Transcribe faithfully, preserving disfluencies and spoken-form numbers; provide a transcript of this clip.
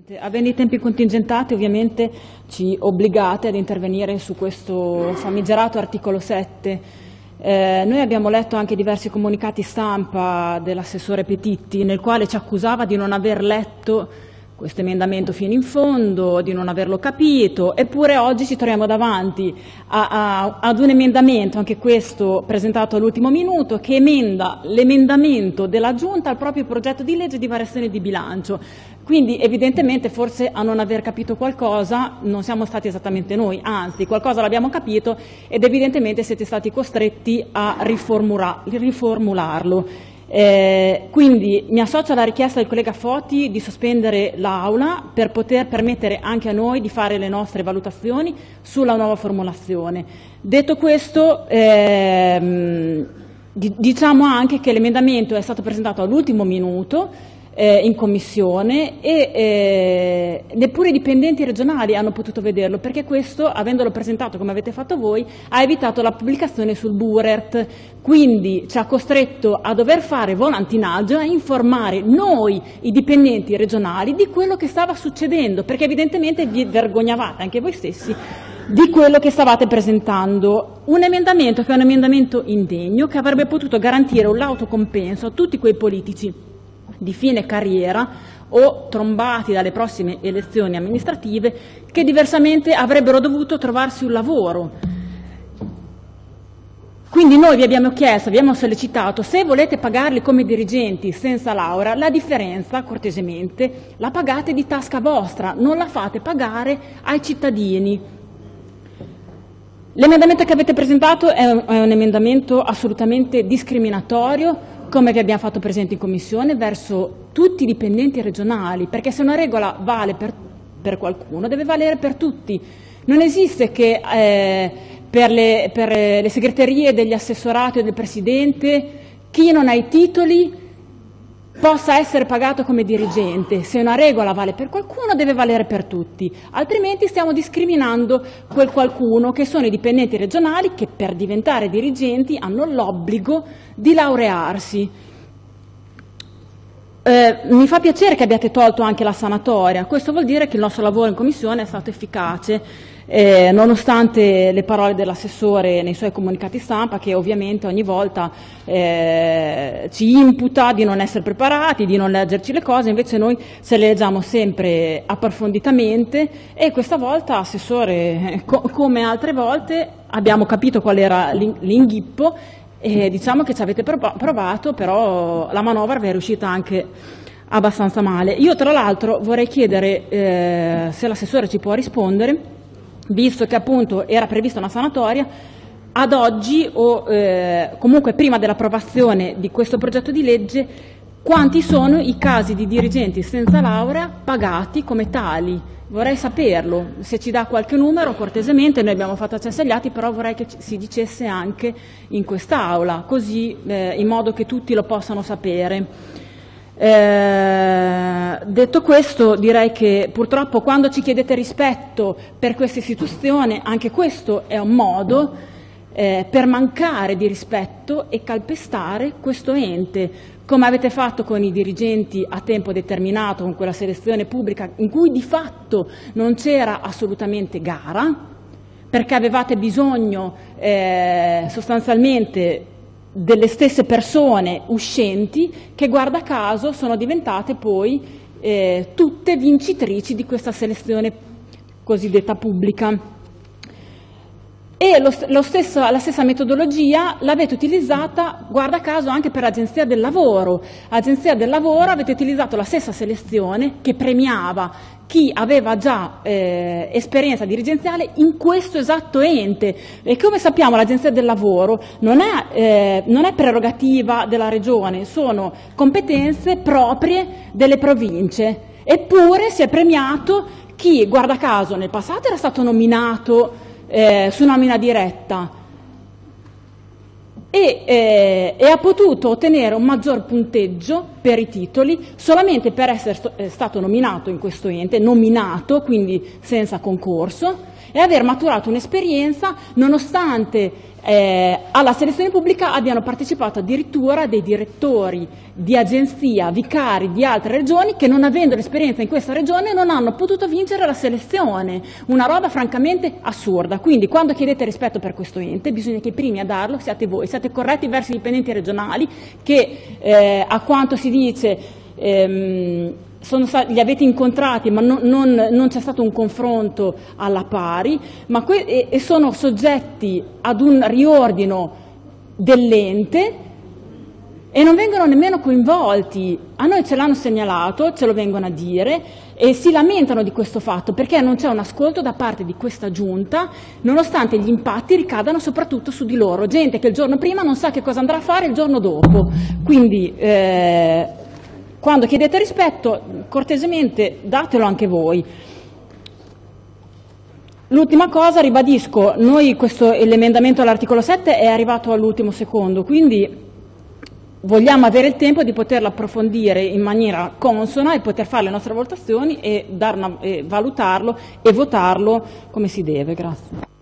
Avendo i tempi contingentati, ovviamente ci obbligate ad intervenire su questo famigerato articolo sette. Eh, noi abbiamo letto anche diversi comunicati stampa dell'assessore Petitti, nel quale ci accusava di non aver letto questo emendamento fino in fondo, di non averlo capito, eppure oggi ci troviamo davanti a, a, ad un emendamento, anche questo presentato all'ultimo minuto, che emenda l'emendamento della Giunta al proprio progetto di legge di variazione di bilancio. Quindi evidentemente forse a non aver capito qualcosa non siamo stati esattamente noi, anzi qualcosa l'abbiamo capito ed evidentemente siete stati costretti a riformula, riformularlo. Eh, quindi mi associo alla richiesta del collega Foti di sospendere l'Aula per poter permettere anche a noi di fare le nostre valutazioni sulla nuova formulazione. Detto questo, ehm, diciamo anche che l'emendamento è stato presentato all'ultimo minuto eh, in commissione e eh, neppure i dipendenti regionali hanno potuto vederlo, perché questo, avendolo presentato come avete fatto voi, ha evitato la pubblicazione sul Burert. Quindi ci ha costretto a dover fare volantinaggio, a informare noi, i dipendenti regionali, di quello che stava succedendo, perché evidentemente vi vergognavate anche voi stessi di quello che stavate presentando. Un emendamento che è un emendamento indegno, che avrebbe potuto garantire un lauto compenso a tutti quei politici di fine carriera o trombati dalle prossime elezioni amministrative che diversamente avrebbero dovuto trovarsi un lavoro. Quindi noi vi abbiamo chiesto, vi abbiamo sollecitato, se volete pagarli come dirigenti senza laurea, la differenza, cortesemente, la pagate di tasca vostra, non la fate pagare ai cittadini. L'emendamento che avete presentato è un, è un emendamento assolutamente discriminatorio, come vi abbiamo fatto presente in Commissione, verso tutti i dipendenti regionali, perché se una regola vale per, per qualcuno, deve valere per tutti. Non esiste che eh, per, le, per le segreterie degli assessorati o del Presidente chi non ha i titoli possa essere pagato come dirigente. Se una regola vale per qualcuno deve valere per tutti, altrimenti stiamo discriminando quel qualcuno che sono i dipendenti regionali che per diventare dirigenti hanno l'obbligo di laurearsi. Eh, mi fa piacere che abbiate tolto anche la sanatoria, questo vuol dire che il nostro lavoro in Commissione è stato efficace. Eh, nonostante le parole dell'assessore nei suoi comunicati stampa, che ovviamente ogni volta eh, ci imputa di non essere preparati, di non leggerci le cose, invece noi se le leggiamo sempre approfonditamente e questa volta, assessore, co come altre volte, abbiamo capito qual era l'inghippo e diciamo che ci avete provato, però la manovra vi è riuscita anche abbastanza male. Io tra l'altro vorrei chiedere eh, se l'assessore ci può rispondere, visto che appunto era prevista una sanatoria, ad oggi o eh, comunque prima dell'approvazione di questo progetto di legge, quanti sono i casi di dirigenti senza laurea pagati come tali? Vorrei saperlo, se ci dà qualche numero cortesemente, noi abbiamo fatto accesso agli atti, però vorrei che si dicesse anche in quest'Aula, così eh, in modo che tutti lo possano sapere. Eh, detto questo, direi che purtroppo quando ci chiedete rispetto per questa istituzione, anche questo è un modo eh, per mancare di rispetto e calpestare questo ente, come avete fatto con i dirigenti a tempo determinato, con quella selezione pubblica in cui di fatto non c'era assolutamente gara, perché avevate bisogno eh, sostanzialmente delle stesse persone uscenti che guarda caso sono diventate poi eh, tutte vincitrici di questa selezione cosiddetta pubblica. E lo, lo stesso, la stessa metodologia l'avete utilizzata, guarda caso, anche per l'Agenzia del Lavoro. Agenzia del Lavoro avete utilizzato la stessa selezione che premiava chi aveva già eh, esperienza dirigenziale in questo esatto ente. E come sappiamo l'Agenzia del Lavoro non è, eh, non è prerogativa della Regione, sono competenze proprie delle province. Eppure si è premiato chi, guarda caso, nel passato era stato nominato Eh, su nomina diretta e, eh, e ha potuto ottenere un maggior punteggio per i titoli solamente per essere st stato nominato in questo ente, nominato quindi senza concorso, e aver maturato un'esperienza nonostante eh, alla selezione pubblica abbiano partecipato addirittura dei direttori di agenzia, vicari di altre regioni che, non avendo l'esperienza in questa regione, non hanno potuto vincere la selezione, una roba francamente assurda. Quindi quando chiedete rispetto per questo ente bisogna che i primi a darlo siate voi, siate corretti verso i dipendenti regionali che eh, a quanto si dice ehm, sono stati, li avete incontrati ma non, non, non c'è stato un confronto alla pari, ma que e, e sono soggetti ad un riordino dell'ente e non vengono nemmeno coinvolti. A noi ce l'hanno segnalato, ce lo vengono a dire e si lamentano di questo fatto perché non c'è un ascolto da parte di questa giunta, nonostante gli impatti ricadano soprattutto su di loro, gente che il giorno prima non sa che cosa andrà a fare il giorno dopo. Quindi eh, quando chiedete rispetto, cortesemente datelo anche voi. L'ultima cosa, ribadisco, noi questo, l'emendamento all'articolo sette è arrivato all'ultimo secondo, quindi vogliamo avere il tempo di poterlo approfondire in maniera consona e poter fare le nostre valutazioni e, dar una, e valutarlo e votarlo come si deve. Grazie.